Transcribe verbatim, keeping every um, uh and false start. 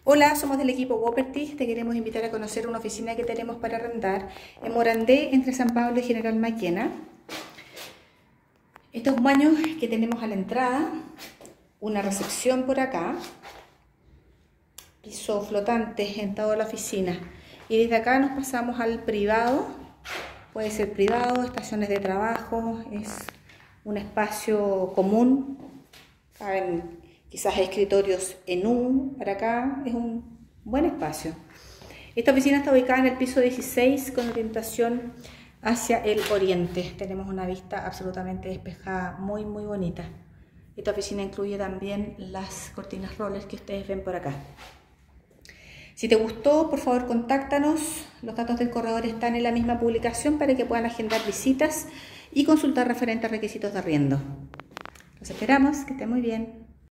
Hola, somos del equipo Woperty. Te queremos invitar a conocer una oficina que tenemos para arrendar en Morandé, entre San Pablo y General Maquena. Estos baños que tenemos a la entrada, una recepción por acá, piso flotante en toda la oficina. Y desde acá nos pasamos al privado, puede ser privado, estaciones de trabajo, es un espacio común, caben quizás escritorios en U, para acá es un buen espacio. Esta oficina está ubicada en el piso dieciséis con orientación hacia el oriente. Tenemos una vista absolutamente despejada, muy muy bonita. Esta oficina incluye también las cortinas rollers que ustedes ven por acá. Si te gustó, por favor contáctanos. Los datos del corredor están en la misma publicación para que puedan agendar visitas y consultar referentes a requisitos de arriendo. Los esperamos, que estén muy bien.